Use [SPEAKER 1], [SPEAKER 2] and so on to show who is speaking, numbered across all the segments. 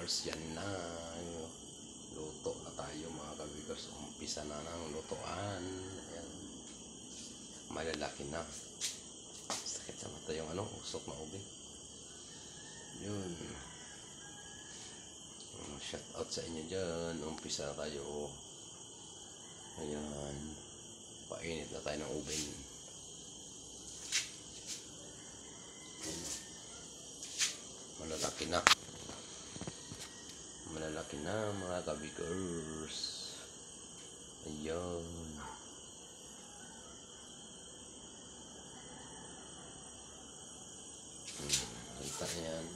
[SPEAKER 1] kabigars. Yan na. Luto na tayo mga kabigars. Umpisa na ng lutoan. Ayan. Malalaki na. Sakit sa mata yung usok na ube. Yun. Shout out sa inyo dyan. Umpisa na tayo. Ayan. Painit na tayo ng oven. Malalaki na. Malalaki na mga kabigars. Ayan. Kita yan.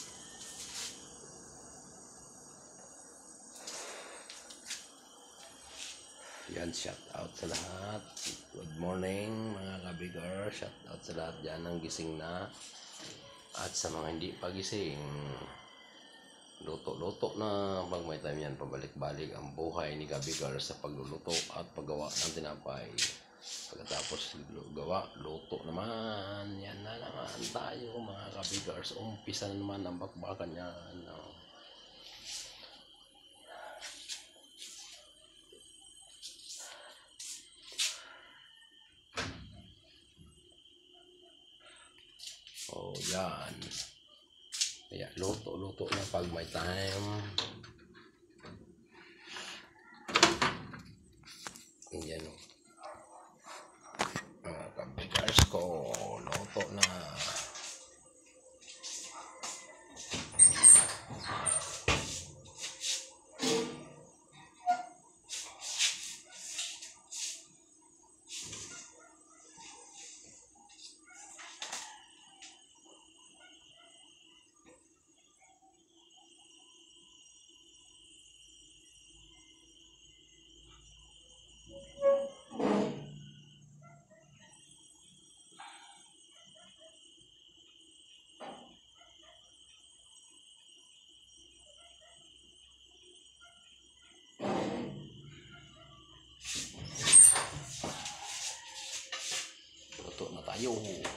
[SPEAKER 1] Yan, shout out sa lahat. Good morning mga kabigars. Shout out sa lahat dyan ng gising na. At sa mga hindi pa gising, luto-luto na. Pag may time yan, pabalik-balik ang buhay ni kabigars sa pagluluto at paggawa ng tinapay. Pagkatapos gawa, luto naman. Yan na naman tayo mga kabigars. Umpisa na naman ang bakbakan yan. Oh, yan. Kaya luto-luto na pag may time. Yan o. Mga kabigars ko, luto na. Luto na tayo.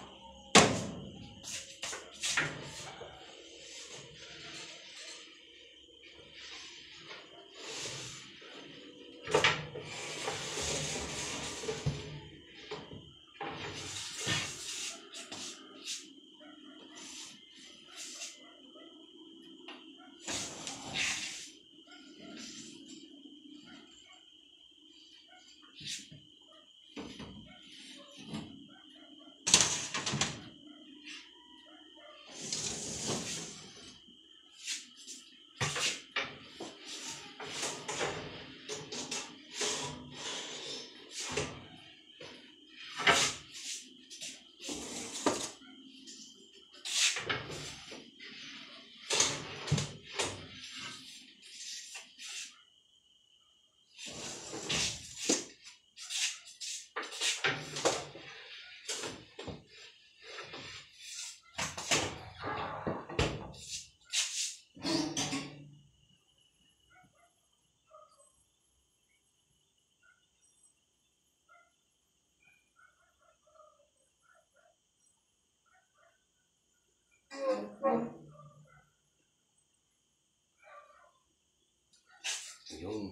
[SPEAKER 1] Yun.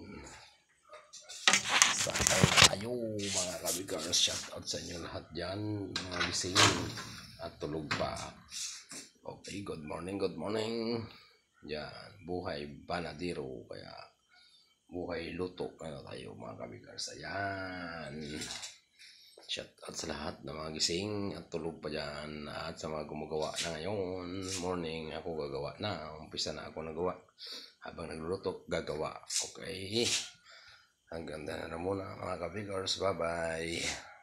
[SPEAKER 1] Sakay tayo mga kabigars. Shout out sa inyo lahat dyan. Mga gising at tulog pa. Okay, good morning, good morning. Yan, buhay banadiro. Kaya buhay luto na tayo mga kabigars. Ayan. Shout out sa lahat ng mga gising at tulog pa dyan. At sa mga gumagawa na ngayon. Morning, ako gagawa na. Umpisa na ako nagawa. Habang nagluluto, gagawa. Okay. Hanggang na muna mga kabigars. Bye-bye.